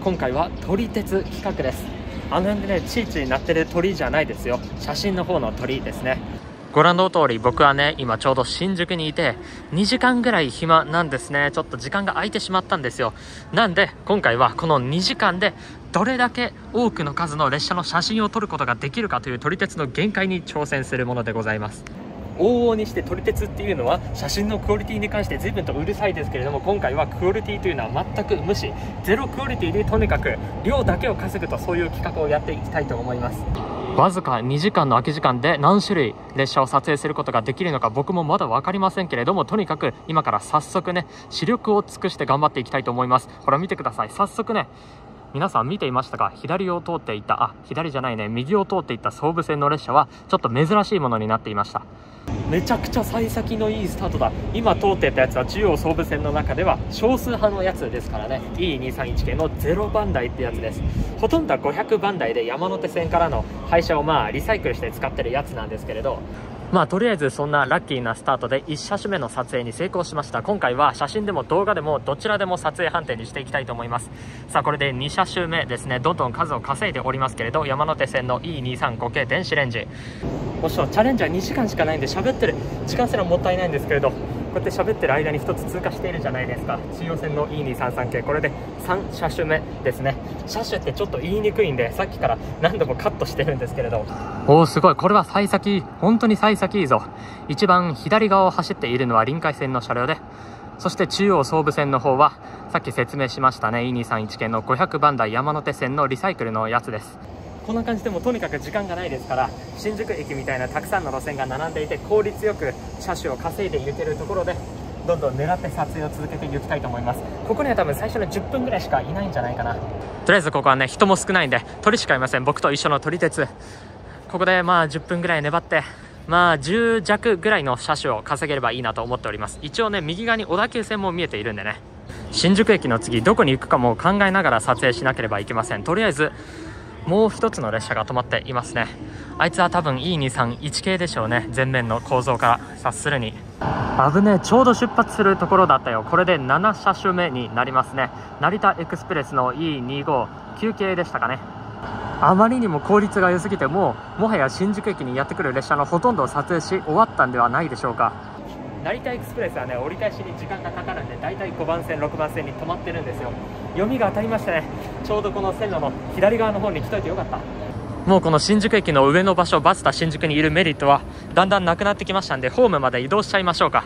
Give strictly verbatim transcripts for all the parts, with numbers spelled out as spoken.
今回は撮り鉄企画です。あの辺でねチーチー鳴ってる鳥じゃないですよ。写真の方の鳥ですね。ご覧の通り僕はね今ちょうど新宿にいてにじかんぐらい暇なんですね。ちょっと時間が空いてしまったんですよ。なんで今回はこのにじかんでどれだけ多くの数の列車の写真を撮ることができるかという撮り鉄の限界に挑戦するものでございます。往々にして撮り鉄っていうのは写真のクオリティに関して随分とうるさいですけれども、今回はクオリティというのは全く無視、ゼロクオリティでとにかく量だけを稼ぐと、そういう企画をやっていきたいと思います。わずかにじかんの空き時間で何種類列車を撮影することができるのか僕もまだ分かりませんけれども、とにかく今から早速ね視力を尽くして頑張っていきたいと思います。ほら見てください。早速ね皆さん見ていましたか？左を通っていたあ左じゃないね右を通っていった総武線の列車はちょっと珍しいものになっていました。めちゃくちゃ幸先のいいスタートだ。今通っていたやつは中央総武線の中では少数派のやつですからね。 イーにーさんいち 系のゼロばん台ってやつです。ほとんどはごひゃくばん台で山手線からの廃車をまあリサイクルして使ってるやつなんですけれど、まあとりあえずそんなラッキーなスタートでいち車種目の撮影に成功しました。今回は写真でも動画でもどちらでも撮影判定にしていきたいと思います。さあこれでに車種目ですね。どんどん数を稼いでおりますけれど、山手線の イーにーさんご 系電子レンジ、もしろチャレンジはにじかんしかないんで喋ってる時間すらもったいないんですけれど、こうやって喋ってる間にふたつ通過しているじゃないですか。中央線の イーにーさんさん 系、これでさん車種目ですね。車種ってちょっと言いにくいんでさっきから何度もカットしてるんですけれど、おおすごい、これは幸先本当に幸先いいぞ。一番左側を走っているのは臨海線の車両で、そして中央総武線の方はさっき説明しましたね イーにーさんいち 系のごひゃくばん台山手線のリサイクルのやつです。こんな感じでもとにかく時間がないですから、新宿駅みたいなたくさんの路線が並んでいて効率よく車種を稼いでいけるところでどんどん狙って撮影を続けていきたいと思います。ここには多分最初のじゅっぷんぐらいしかいないんじゃないかな。とりあえずここはね人も少ないんで鳥しかいません。僕と一緒の撮り鉄、ここでまあじゅっぷんぐらい粘ってまあじゅう弱ぐらいの車種を稼げればいいなと思っております。一応ね右側に小田急線も見えているんでね、新宿駅の次どこに行くかも考えながら撮影しなければいけません。とりあえずもう一つの列車が止まっていますね。あいつは多分 イーにーさんいち 系でしょうね。前面の構造から察するに。危ねえ、ちょうど出発するところだったよ。これでなな車種目になりますね。成田エクスプレスの イーにーごきゅう 系でしたかね。あまりにも効率が良すぎてもうもはや新宿駅にやってくる列車のほとんどを撮影し終わったんではないでしょうか。成田エクスプレスはね折り返しに時間がかかるんでだいたいごばん線ろくばん線に止まってるんですよ。読みが当たりましたね。ちょうどこの線路の左側の方に来といてよかった。もうこの新宿駅の上の場所バスタ新宿にいるメリットはだんだんなくなってきましたんで、ホームまで移動しちゃいましょうか。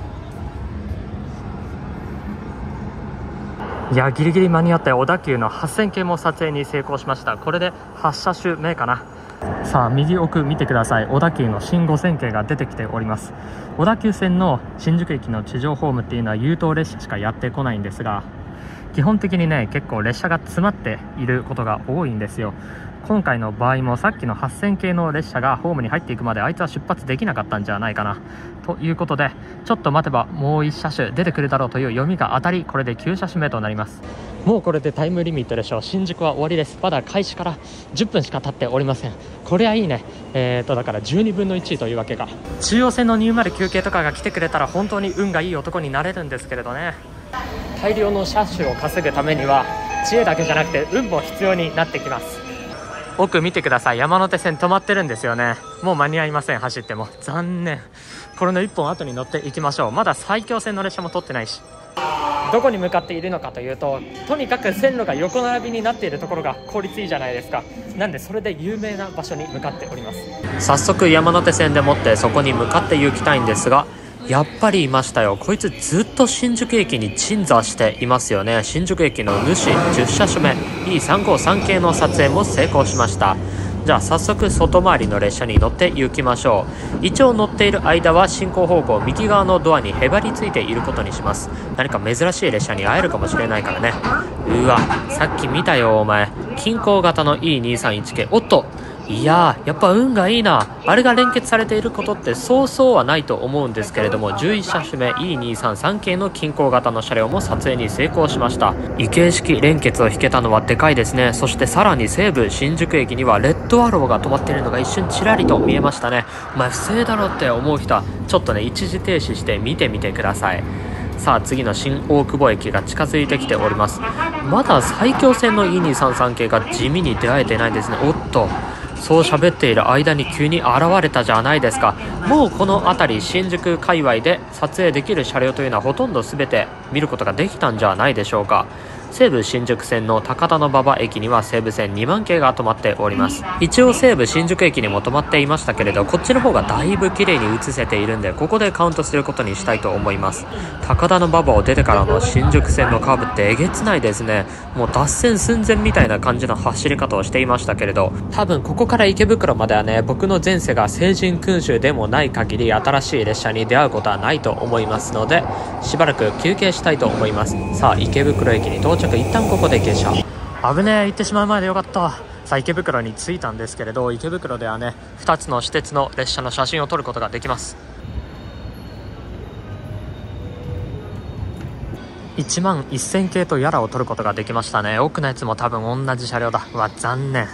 いやギリギリ間に合ったよ。小田急のはっせん系も撮影に成功しました。これではち車種目かな。さあ右奥見てください。小田急の新ごせん系が出てきております。小田急線の新宿駅の地上ホームっていうのは優等列車しかやってこないんですが、基本的にね結構列車が詰まっていることが多いんですよ。今回の場合もさっきのはっせん系の列車がホームに入っていくまであいつは出発できなかったんじゃないかなということで、ちょっと待てばもういち車種出てくるだろうという読みが当たり、これできゅう車種目となります。もうこれでタイムリミットでしょう。新宿は終わりです。まだ開始からじゅっぷんしか経っておりません。これはいいね。えーとだからじゅうにぶんのいちというわけか。中央線のにーまるきゅう系とかが来てくれたら本当に運がいい男になれるんですけれどね。大量の車種を稼ぐためには知恵だけじゃなくて運も必要になってきます。奥見てください。山手線止まってるんですよね。もう間に合いません。走っても残念。これのいっぽん後に乗っていきましょう。まだ埼京線の列車も通ってないし、どこに向かっているのかというと、とにかく線路が横並びになっているところが効率いいじゃないですか。なんでそれで有名な場所に向かっております。早速山手線でもってそこに向かって行きたいんですが、やっぱりいましたよ。こいつずっと新宿駅に鎮座していますよね。新宿駅の主じゅっ車種目 イーさんごさん 系の撮影も成功しました。じゃあ早速外回りの列車に乗って行きましょう。一応乗っている間は進行方向右側のドアにへばりついていることにします。何か珍しい列車に会えるかもしれないからね。うわさっき見たよお前、近郊型の イーにーさんいち 系。おっといやーやっぱ運がいいな。あれが連結されていることってそうそうはないと思うんですけれども、じゅういち車種目 イーにーさんさん 系の近郊型の車両も撮影に成功しました。異形式連結を引けたのはでかいですね。そしてさらに西武新宿駅にはレッドアローが止まっているのが一瞬ちらりと見えましたね。お前不正だろって思う人はちょっとね一時停止して見てみてください。 さあ次の新大久保駅が近づいてきております。まだ埼京線の イーにーさんさん 系が地味に出会えてないですね。おっと、そう喋っている間に急に現れたじゃないですか。もうこの辺り新宿界隈で撮影できる車両というのはほとんど全て見ることができたんじゃないでしょうか。西武新宿線の高田馬場駅には西武線にばん系が止まっております。一応西武新宿駅にも止まっていましたけれど、こっちの方がだいぶ綺麗に映せているんで、ここでカウントすることにしたいと思います。高田馬場を出てからの新宿線のカーブってえげつないですね。もう脱線寸前みたいな感じの走り方をしていましたけれど、多分ここから池袋まではね、僕の前世が聖人君主でもない限り新しい列車に出会うことはないと思いますので、しばらく休憩したいと思います。さあ池袋駅に到着。一旦ここで下車。危ねえ、行ってしまう前でよかった。さあ池袋に着いたんですけれど、池袋ではねふたつの私鉄の列車の写真を撮ることができます。いちまんせん系とやらを撮ることができましたね。奥のやつも多分同じ車両だ。うわ残念。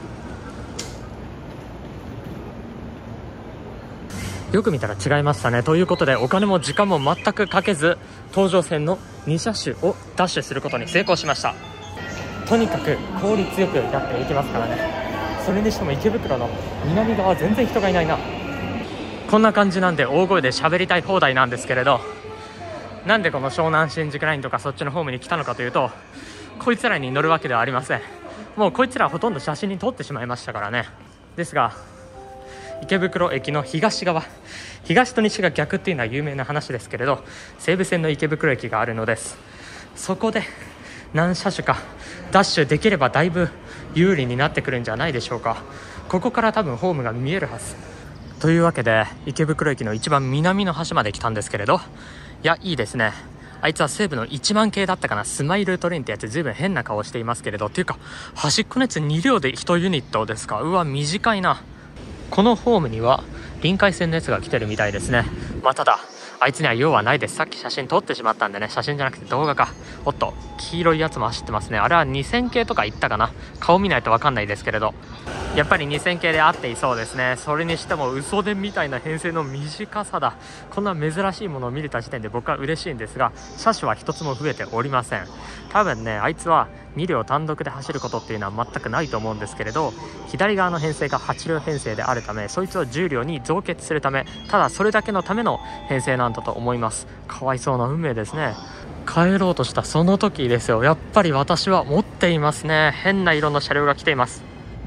よく見たら違いましたね。ということでお金も時間も全くかけず東上線のに車種をダッシュすることに成功しました。とにかく効率よくやっていきますからね。それにしても池袋の南側全然人がいないな。こんな感じなんで大声で喋りたい放題なんですけれど、なんでこの湘南新宿ラインとかそっちのホームに来たのかというと、こいつらに乗るわけではありません。もうこいつらほとんど写真に撮ってしまいましたからね。ですが池袋駅の東側、東と西が逆っていうのは有名な話ですけれど、西武線の池袋駅があるのです。そこで何車種かダッシュできればだいぶ有利になってくるんじゃないでしょうか。ここから多分ホームが見えるはずというわけで、池袋駅の一番南の端まで来たんですけれど、いやいいですね。あいつは西武のいちまん系だったかな。スマイルトレインってやつずいぶん変な顔していますけれど、っていうか端っこのやつに両でいちユニットですか。うわ短いな。このホームには臨海線のやつが来てるみたいですね。まあただあいつには用はないです。さっき写真撮ってしまったんでね、写真じゃなくて動画か。おっと黄色いやつも走ってますね。あれはにせん系とかいったかな。顔見ないと分かんないですけれど、やっぱりにせん系で合っていそうですね。それにしても嘘電みたいな編成の短さだ。こんな珍しいものを見れた時点で僕は嬉しいんですが、車種は一つも増えておりません。多分ねあいつはに両単独で走ることっていうのは全くないと思うんですけれど、左側の編成がはち両編成であるため、そいつをじゅう両に増結するため、ただそれだけのための編成なんだと思います。かわいそうな運命ですね。帰ろうとしたその時ですよ。やっぱり私は持っていますね。変な色の車両が来ています。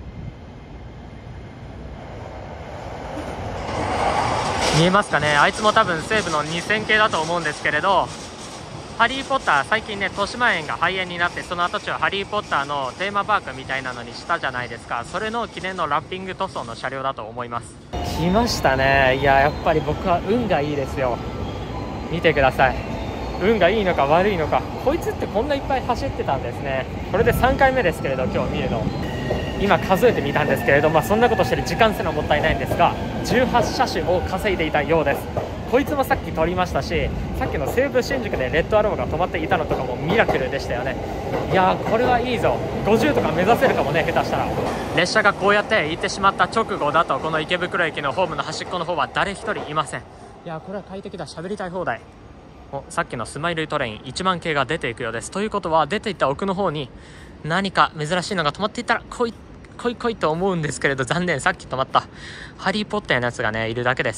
見えますかね。あいつも多分西武のにせん系だと思うんですけれど、ハリーポッター最近ね豊島園が廃園になって、その跡地をハリーポッターのテーマパークみたいなのにしたじゃないですか。それの記念のラッピング塗装の車両だと思います。来ましたね。いややっぱり僕は運がいいですよ。見てください。運がいいのか悪いのか、こいつってこんないっぱい走ってたんですね。これでさんかいめですけれど今日見るの。今数えてみたんですけれど、まあ、そんなことしてる時間すらもったいないんですが、じゅうはち車種を稼いでいたようです。こいつもさっき撮りましたし、さっきの西武新宿でレッドアローが止まっていたのとかもミラクルでしたよね。いやーこれはいいぞ。ごじゅうとか目指せるかもね、下手したら。列車がこうやって行ってしまった直後だと、この池袋駅のホームの端っこの方は誰一人いません。いやーこれは快適だ。喋りたい放題。おさっきのスマイルトレインいちまん系が出ていくようです。ということは出ていった奥の方に何か珍しいのが止まっていったら来い来い来いと思うんですけれど、残念、さっき止まったハリーポッターのやつがねいるだけです。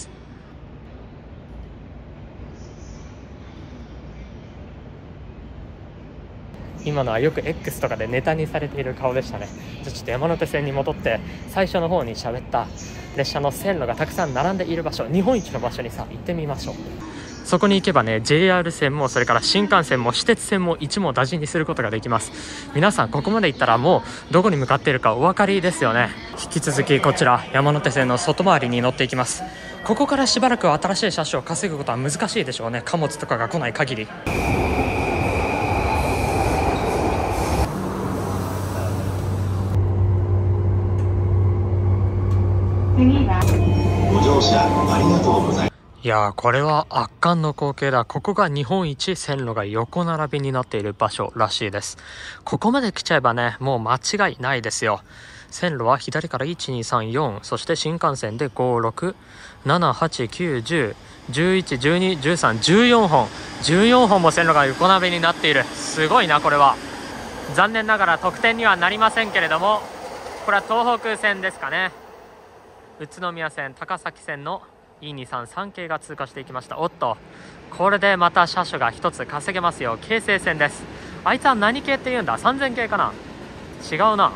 今のはよく X とかでネタにされている顔でしたね。じゃあちょっと山手線に戻って、最初の方に喋った列車の線路がたくさん並んでいる場所、日本一の場所にさ行ってみましょう。そこに行けばね ジェイアール 線もそれから新幹線も私鉄線も一網打尽にすることができます。皆さんここまで行ったらもうどこに向かっているかお分かりですよね。引き続きこちら山手線の外回りに乗っていきます。ここからしばらく新しい車種を稼ぐことは難しいでしょうね、貨物とかが来ない限り。ご乗車ありがとうございます。いやーこれは圧巻の光景だ。ここが日本一線路が横並びになっている場所らしいです。ここまで来ちゃえばねもう間違いないですよ。 線路は左からいちにさんよん、そして新幹線でごろくななはちきゅうじゅうじゅういちじゅうにじゅうさんじゅうよんほん、じゅうよんほんも線路が横並びになっている。すごいなこれは。残念ながら得点にはなりませんけれども、これは東北線ですかね。宇都宮線、高崎線の イーにさんさん 系が通過していきました。おっと、これでまた車種がひとつ稼げますよ。京成線です。あいつは何系っていうんだ、さんぜん系かな。違うな。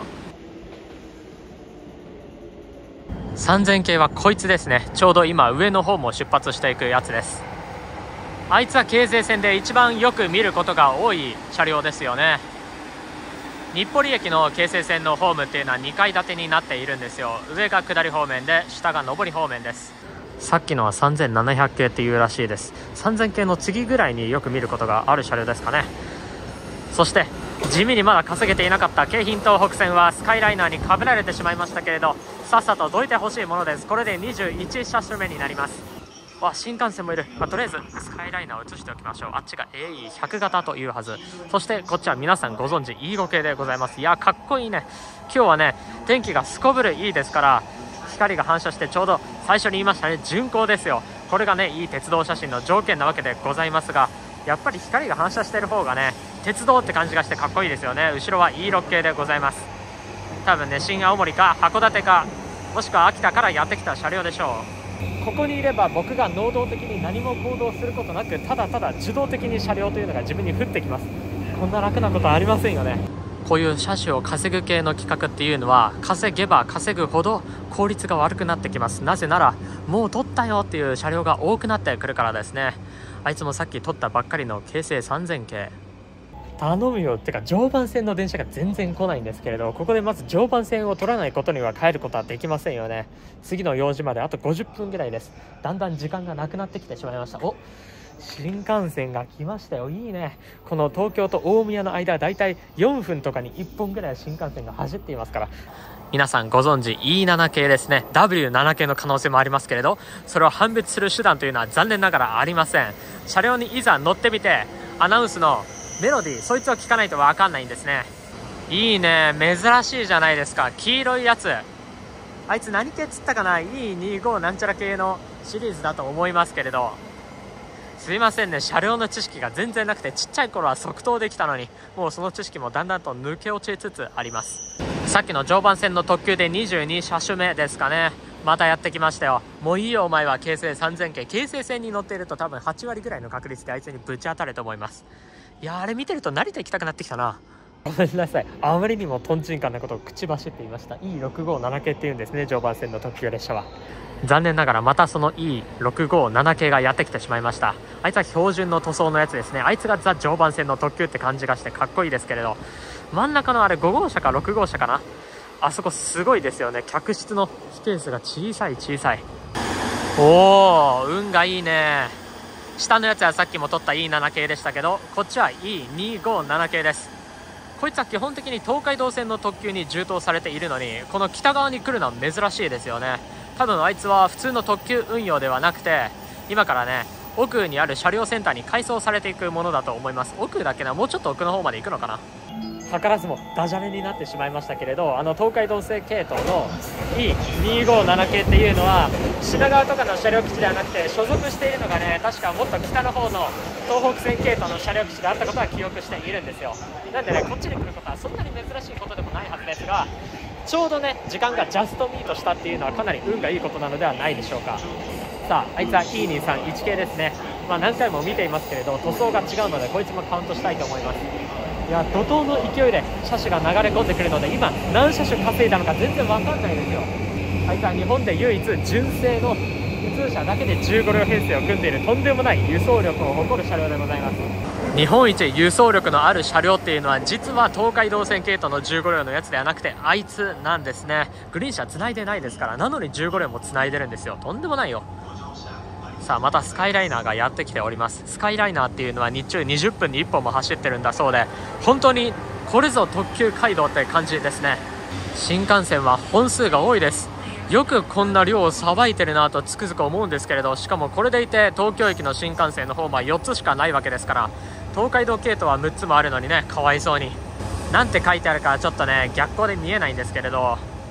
さんぜん系はこいつですね。ちょうど今上の方も出発していくやつです。あいつは京成線で一番よく見ることが多い車両ですよね。日暮里駅の京成線のホームっていうのはにかい建てになっているんですよ。上が下り方面で下が上り方面です。さっきのはさんぜんななひゃく系っていうらしいです。さんぜん系の次ぐらいによく見ることがある車両ですかね。そして地味にまだ稼げていなかった京浜東北線はスカイライナーにかぶられてしまいましたけれど、さっさとどいてほしいものです。これでにじゅういち車種目になります。わ、新幹線もいる。まあ、とりあえずスカイライナーを移しておきましょう。あっちが エーイーひゃく 型というはず。そしてこっちは皆さんご存知 イーご 系でございます。いやかっこいいね。今日はね天気がすこぶるいいですから、光が反射してちょうど最初に言いましたね、巡航ですよ。これがねいい鉄道写真の条件なわけでございますが、やっぱり光が反射している方がね鉄道って感じがしてかっこいいですよね。後ろは イーろく 系でございます。多分ね新青森か函館かもしくは秋田からやってきた車両でしょう。ここにいれば僕が能動的に何も行動することなく、ただただ受動的に車両というのが自分に降ってきます。こんな楽なことはありませんよね。こういう車種を稼ぐ系の企画っていうのは稼げば稼ぐほど効率が悪くなってきます。なぜならもう取ったよっていう車両が多くなってくるからですね。あいつもさっき取ったばっかりの京成さんぜん系頼むよ。ってか常磐線の電車が全然来ないんですけれど、ここでまず常磐線を取らないことには帰ることはできませんよね。次の用事まであとごじゅっぷんぐらいです。だんだん時間がなくなってきてしまいました。お、新幹線が来ましたよ。いいね。この東京と大宮の間だいたいよんぷんとかにいっぽんぐらい新幹線が走っていますから。皆さんご存知 イーなな 系ですね。 ダブリューなな 系の可能性もありますけれど、それを判別する手段というのは残念ながらありません。車両にいざ乗ってみてアナウンスのメロディー、そいつを聞かないと分かんないんですね。いいね、珍しいじゃないですか。黄色いやつ、あいつ何系っつったかな。 イーにじゅうご なんちゃら系のシリーズだと思いますけれど、すいませんね、車両の知識が全然なくて、ちっちゃい頃は即答できたのに、もうその知識もだんだんと抜け落ちつつあります。さっきの常磐線の特急でにじゅうに車種目ですかね。またやってきましたよ。もういいよお前は京成さんぜん系。京成線に乗っていると多分はちわりぐらいの確率であいつにぶち当たると思います。いやー、あれ見てると成田行きたくなってきたな。ごめんなさい、あまりにもトンチンカンなことを口走っていました。 イーろくごなな 系っていうんですね、常磐線の特急列車は。残念ながらまたその イーろくごなな 系がやってきてしまいました。あいつは標準の塗装のやつですね。あいつがザ常磐線の特急って感じがしてかっこいいですけれど、真ん中のあれご号車かろく号車かな、あそこすごいですよね。客室のスペースが小さい小さい。おー、運がいいね。下のやつはさっきも取った イーなな 系でしたけど、こっちは イーにごなな 系です。こいつは基本的に東海道線の特急に充当されているのに、この北側に来るのは珍しいですよね。多分あいつは普通の特急運用ではなくて、今からね奥にある車両センターに改装されていくものだと思います。奥だけな、もうちょっと奥の方まで行くのかな。図らずもダジャレになってしまいましたけれど、あの東海道線系統の イーにじゅうごなな 系っていうのは品川とかの車両基地ではなくて、所属しているのがね確かもっと北の方の東北線系統の車両基地であったことは記憶しているんですよ。なんでねこっちに来ることはそんなに珍しいことでもないはずですが、ちょうどね時間がジャストミートしたっていうのはかなり運がいいことなのではないでしょうか。さあ、あいつは イーにさんいち 系ですね。まあ何回も見ていますけれど塗装が違うのでこいつもカウントしたいと思います。いや、怒涛の勢いで車種が流れ込んでくるので、今何車種稼いだのか全然わかんないですよ。あいつは日本で唯一純正の普通車だけでじゅうご両編成を組んでいるとんでもない輸送力を誇る車両でございます。日本一輸送力のある車両っていうのは実は東海道線系統のじゅうご両のやつではなくてあいつなんですね。グリーン車繋いでないですから、なのにじゅうご両も繋いでるんですよ。とんでもないよ。さあ、またスカイライナーがやってきております。スカイライナーっていうのは日中にじゅっぷんにいっぽんも走ってるんだそうで、本当にこれぞ特急街道って感じですね。新幹線は本数が多いです。よくこんな量をさばいてるなとつくづく思うんですけれど、しかもこれでいて東京駅の新幹線の方はよっつしかないわけですから、東海道系統はむっつもあるのにね、かわいそうに。なんて書いてあるかちょっとね逆光で見えないんですけれど、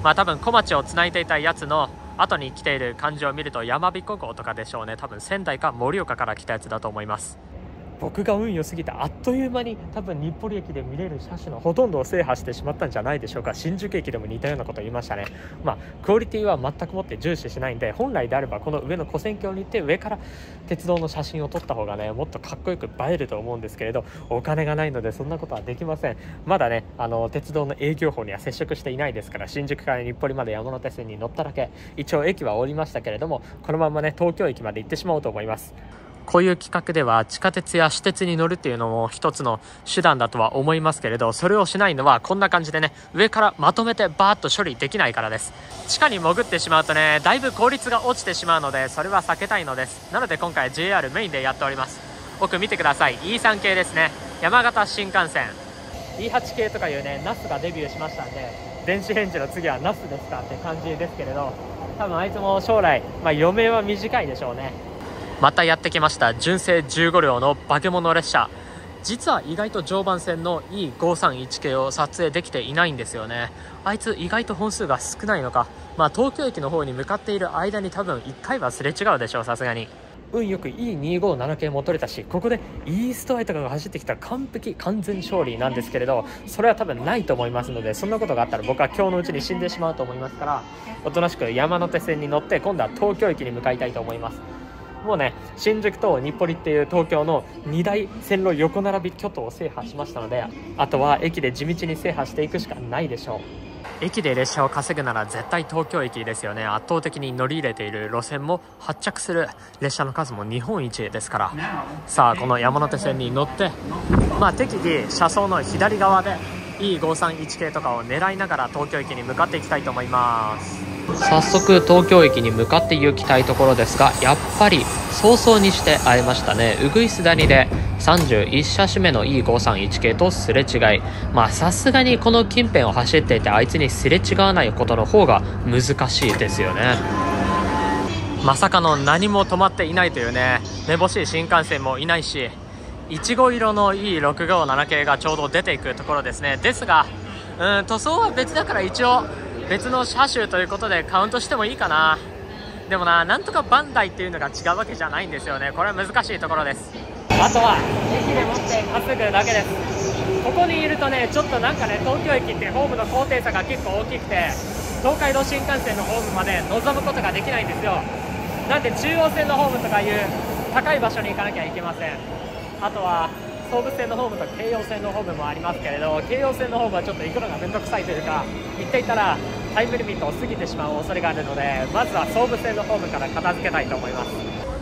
まあ多分小町をつないでいたやつの後に来ている感じを見ると山彦号とかでしょうね。多分仙台か盛岡から来たやつだと思います。僕が運良すぎてあっという間に多分日暮里駅で見れる車種のほとんどを制覇してしまったんじゃないでしょうか。新宿駅でも似たようなことを言いましたね。まあクオリティは全くもって重視しないんで、本来であればこの上の跨線橋に行って上から鉄道の写真を撮った方がねもっとかっこよく映えると思うんですけれど、お金がないのでそんなことはできません。まだねあの鉄道の営業法には接触していないですから、新宿から日暮里まで山手線に乗っただけ、一応駅は降りましたけれども、このままね東京駅まで行ってしまおうと思います。こういう企画では地下鉄や私鉄に乗るっていうのも一つの手段だとは思いますけれど、それをしないのはこんな感じでね上からまとめてバーッと処理できないからです。地下に潜ってしまうとねだいぶ効率が落ちてしまうので、それは避けたいのです。なので今回 ジェイアール メインでやっております。奥見てください。 イースリー 系ですね。山形新幹線 イーエイチ 系とかいうねナスがデビューしましたんで、電子レンジの次はナスですかって感じですけれど、多分あいつも将来、まあ、余命は短いでしょうね。またやってきました純正じゅうごりょうの化け物列車。実は意外と常磐線の イーごーさんいち 系を撮影できていないんですよね。あいつ意外と本数が少ないのか、まあ東京駅の方に向かっている間に多分いっかいはすれ違うでしょう、さすがに。運よく イーにーごーなな 系も取れたし、ここでイーストアイとかが走ってきたら完璧完全勝利なんですけれど、それは多分ないと思いますので、そんなことがあったら僕は今日のうちに死んでしまうと思いますから、おとなしく山手線に乗って今度は東京駅に向かいたいと思います。もうね新宿と日暮里っていう東京のに大線路横並び巨頭を制覇しましたので、あとは駅で地道に制覇していくしかないでしょう。駅で列車を稼ぐなら絶対東京駅ですよね。圧倒的に乗り入れている路線も発着する列車の数も日本一ですから、さあこの山手線に乗って、まあ適宜車窓の左側で イーごーさんいち 系とかを狙いながら東京駅に向かっていきたいと思います。早速東京駅に向かって行きたいところですが、やっぱり早々にして会えましたね。うぐいす谷でさんじゅういち車種目の イーごーさんいち 系とすれ違い、まあさすがにこの近辺を走っていてあいつにすれ違わないことの方が難しいですよね。まさかの何も止まっていないというね、めぼしい新幹線もいないし、いちご色の イーろくごーなな 系がちょうど出ていくところですね。ですがうん塗装は別だから一応別の車種ということでカウントしてもいいかな。でもな、なんとかバンダイっていうのが違うわけじゃないんですよね。これは難しいところです。あとは駅で持って稼ぐだけです。ここにいるとねちょっとなんかね東京駅ってホームの高低差が結構大きくて、東海道新幹線のホームまで望むことができないんですよ。なんで中央線のホームとかいう高い場所に行かなきゃいけません。あとは総武線のホームと京葉線のホームもありますけれど、京葉線のホームはちょっと行くのが面倒くさいというか、行っていたらタイムリミットを過ぎてしまう恐れがあるので、まずは総武線のホームから片付けたいと思います。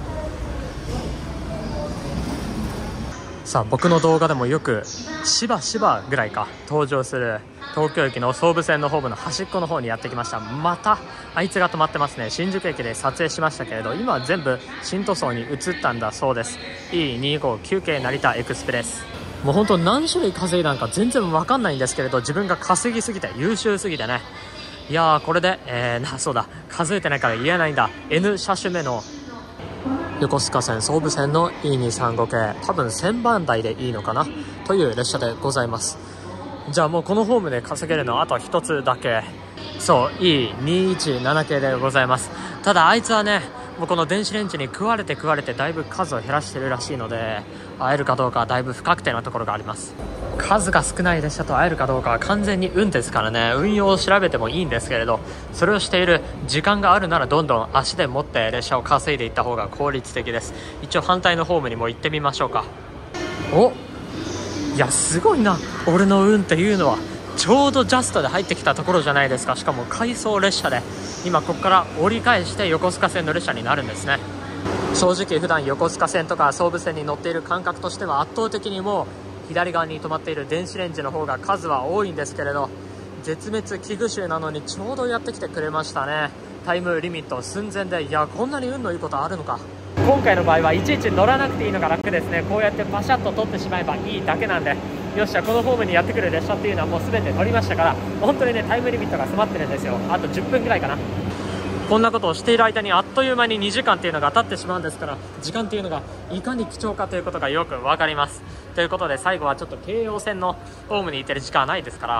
さあ僕の動画でもよくしばしばぐらいか登場する東京駅の総武線のホームの端っこの方にやってきました。またあいつが止まってますね。新宿駅で撮影しましたけれど、今は全部新塗装に移ったんだそうです。 イーにーごーきゅう 系成田エクスプレス。もう本当何種類稼いだんか全然わかんないんですけれど、自分が稼ぎすぎて優秀すぎてね、いやーこれで、えー、なそうだ数えてないから言えないんだ。 N 車種目の横須賀線総武線の イーにーさんご 系、多分せんばん台でいいのかなという列車でございます。じゃあもうこのホームで稼げるのはあとひとつだけ、そう イーにーいちなな 系でございます。ただあいつはねもうこの電子レンジに食われて食われてだいぶ数を減らしてるらしいので、会えるかどうかはだいぶ不確定なところがあります。数が少ない列車と会えるかどうかは完全に運ですからね、運用を調べてもいいんですけれど、それをしている時間があるならどんどん足で持って列車を稼いでいった方が効率的です。一応反対のホームにも行ってみましょうか。お、いやすごいな、俺の運っていうのは。ちょうどジャストで入ってきたところじゃないですか。しかも回送列車で今ここから折り返して横須賀線の列車になるんですね。正直普段横須賀線とか総武線に乗っている感覚としては圧倒的にもう左側に止まっている電子レンジの方が数は多いんですけれど、絶滅危惧種なのにちょうどやってきてくれましたね。タイムリミット寸前で、いやこんなに運のいいことあるのか。今回の場合はいちいち乗らなくていいのが楽ですね。こうやってパシャッと取ってしまえばいいだけなんで、よっしゃこのホームにやってくる列車っていうのはもう全て乗りましたから、本当にねタイムリミットが迫ってるんですよ。あとじゅっぷんぐらいかな。こんなことをしている間にあっという間ににじかんっていうのが経ってしまうんですから、時間っていうのがいかに貴重かということがよく分かります。ということで最後はちょっと京葉線のホームに行ってる時間はないですから、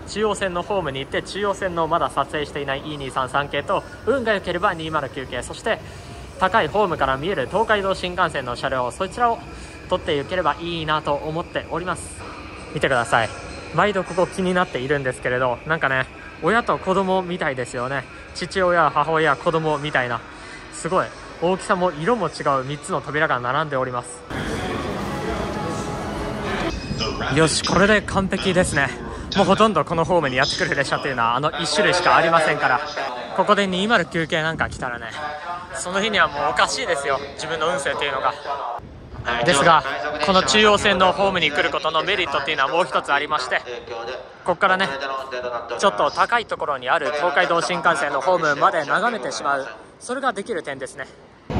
中央線のホームに行って、中央線のまだ撮影していない イーにーさんさん 系と、運が良ければにーまるきゅう系、そして高いホームから見える東海道新幹線の車両、そちらを撮っていければいいなと思っております。見てください。毎度ここ気になっているんですけれど、なんかね、親と子供みたいですよね。父親、母親、子供みたいな、すごい大きさも色も違うみっつの扉が並んでおります。よし、これで完璧ですね。もうほとんどこのホームにやってくる列車っていうのはあのいち種類しかありませんから、ここでにーまるきゅう系なんか来たらね、その日にはもうおかしいですよ、自分の運勢っていうのが。ですが、この中央線のホームに来ることのメリットっていうのはもう一つありまして、ここからね、ちょっと高いところにある東海道新幹線のホームまで眺めてしまう、それができる点ですね。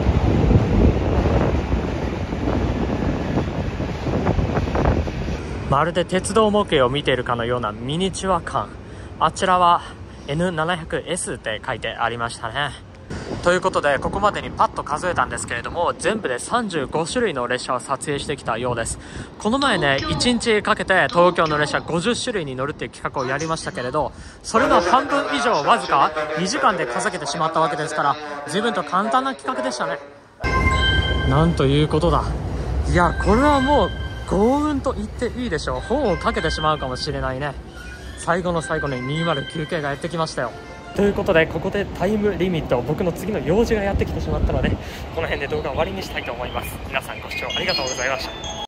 まるで鉄道模型を見ているかのようなミニチュア感。あちらは エヌななひゃくエス って書いてありましたね。ということで、ここまでにパッと数えたんですけれども、全部でさんじゅうごしゅるいの列車を撮影してきたようです。この前ね、いちにちかけて東京の列車ごじゅっしゅるいに乗るっていう企画をやりましたけれど、それの半分以上わずかにじかんで稼げてしまったわけですから、随分と簡単な企画でしたね。なんということだ。いや、これはもう幸運と言っていいでしょう。本をかけてしまうかもしれないね。最後の最後ににーまるきゅう系がやってきましたよ。ということで、ここでタイムリミット、僕の次の用事がやってきてしまったので、この辺で動画を終わりにしたいと思います。皆さんご視聴ありがとうございました。